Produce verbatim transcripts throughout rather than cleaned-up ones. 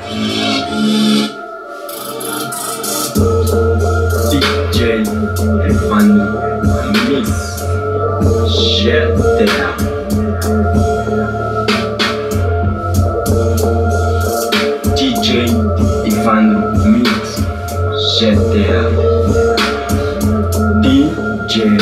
D J Evandro Mix G T A. D J Evandro Mix G T A. D J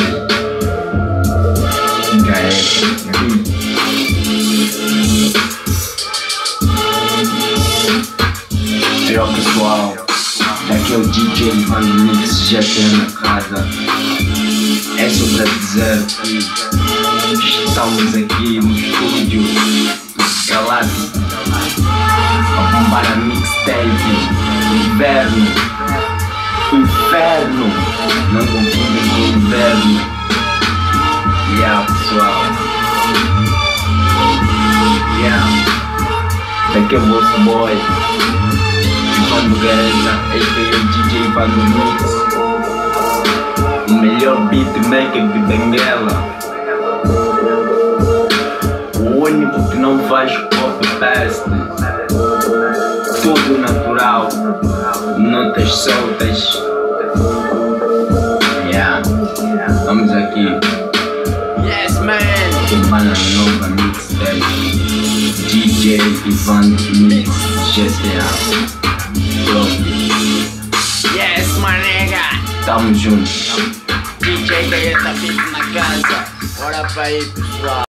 E ó pessoal, daqui é o D J Evandro Mix G T A na casa. É só pra dizer que estamos aqui no estúdio Galáxia a bombar a mixtape Inverno. Inferno, não confundem com inverno. Yeah pessoal, yeah, daqui é o vosso boy Evandro Guerra, a k a D J Evandro Mix, o melhor beatmaker de Benguela, o único que não faz copy-paste, tudo natural, notas soltas. Yeah, vamos aqui. Yes, man! Queimar na nova mixtape D J Evandro Mix G T A. Yes, manega! Tamo junto. D J Guerra tá na casa. Bora pra aí, pessoal.